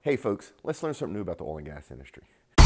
Hey folks, let's learn something new about the oil and gas industry.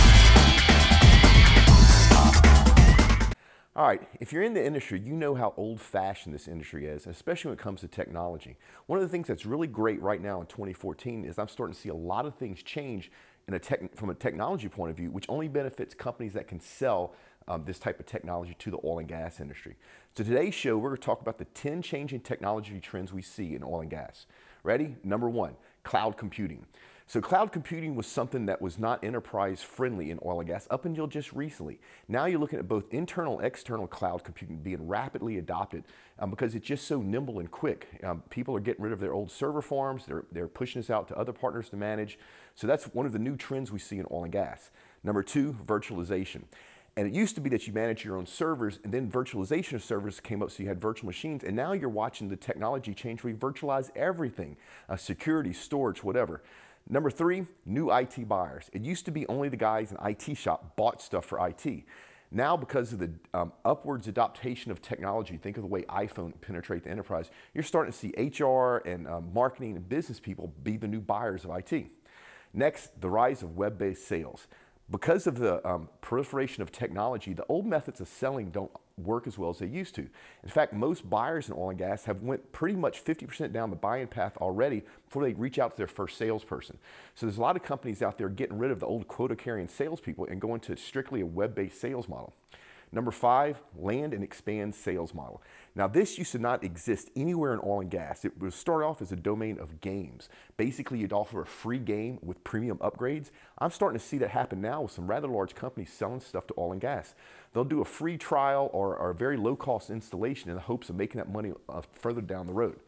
All right, if you're in the industry, you know how old-fashioned this industry is, especially when it comes to technology. One of the things that's really great right now in 2014 is I'm starting to see a lot of things change from a technology point of view, which only benefits companies that can sell this type of technology to the oil and gas industry. So today's show, we're going to talk about the 10 changing technology trends we see in oil and gas. Ready? Number one, cloud computing. So cloud computing was something that was not enterprise friendly in oil and gas up until just recently. Now you're looking at both internal and external cloud computing being rapidly adopted because it's just so nimble and quick. People are getting rid of their old server farms. They're pushing this out to other partners to manage. So that's one of the new trends we see in oil and gas. Number two, virtualization. And it used to be that you manage your own servers, and then virtualization of servers came up so you had virtual machines, and now you're watching the technology change where you virtualize everything, security, storage, whatever. Number three, new IT buyers. It used to be only the guys in IT shop bought stuff for IT. Now, because of the upwards adaptation of technology, think of the way iPhone penetrate the enterprise, you're starting to see HR and marketing and business people be the new buyers of IT. Next, the rise of web-based sales. Because of the proliferation of technology, the old methods of selling don't work as well as they used to. In fact, most buyers in oil and gas have went pretty much 50% down the buying path already before they reach out to their first salesperson. So there's a lot of companies out there getting rid of the old quota-carrying salespeople and going to strictly a web-based sales model. Number five, land and expand sales model. Now this used to not exist anywhere in oil and gas. It was started off as a domain of games. Basically, you'd offer a free game with premium upgrades. I'm starting to see that happen now with some rather large companies selling stuff to oil and gas. They'll do a free trial or a very low-cost installation in the hopes of making that money further down the road.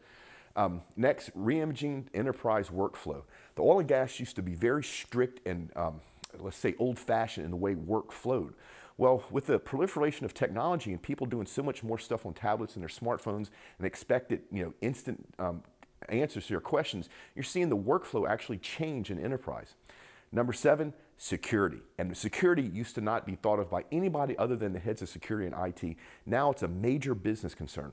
Next, reimaging enterprise workflow. The oil and gas used to be very strict and let's say old-fashioned in the way work flowed. Well, with the proliferation of technology and people doing so much more stuff on tablets and their smartphones and expected, instant answers to your questions, you're seeing the workflow actually change in enterprise. Number seven, security. And security used to not be thought of by anybody other than the heads of security and IT. Now it's a major business concern.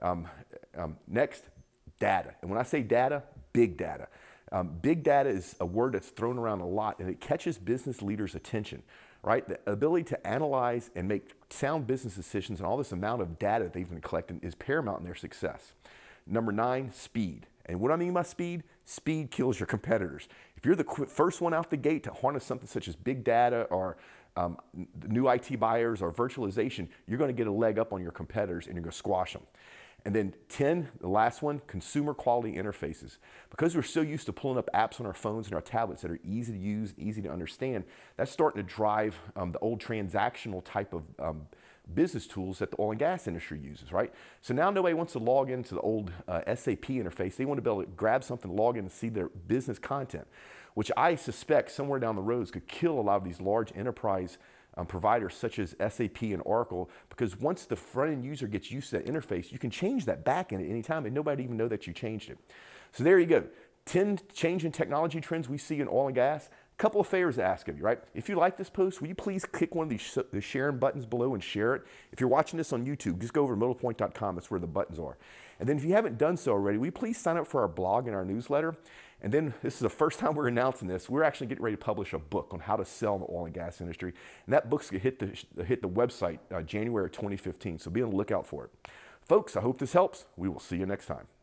Next, data. And when I say data, big data. Big data is a word that's thrown around a lot, and it catches business leaders' attention, right? The ability to analyze and make sound business decisions and all this amount of data they've been collecting is paramount in their success. Number nine, speed. And what I mean by speed, speed kills your competitors. If you're the first one out the gate to harness something such as big data or new IT buyers or virtualization, you're going to get a leg up on your competitors and you're going to squash them. And then 10, the last one, consumer quality interfaces. Because we're so used to pulling up apps on our phones and our tablets that are easy to use, easy to understand, that's starting to drive the old transactional type of business tools that the oil and gas industry uses, right? So now nobody wants to log into the old SAP interface. They want to be able to grab something, log in and see their business content, which I suspect somewhere down the road could kill a lot of these large enterprise providers such as SAP and Oracle, because once the front-end user gets used to that interface, you can change that back end at any time and nobody even know that you changed it. So there you go. 10 changing technology trends we see in oil and gas. A couple of favors to ask of you, right? If you like this post, will you please click one of the sharing buttons below and share it? If you're watching this on YouTube, just go over to modalpoint.com. That's where the buttons are. And then if you haven't done so already, will you please sign up for our blog and our newsletter? And then this is the first time we're announcing this. We're actually getting ready to publish a book on how to sell in the oil and gas industry. And that book's going to hit the website January 2015. So be on the lookout for it. Folks, I hope this helps. We will see you next time.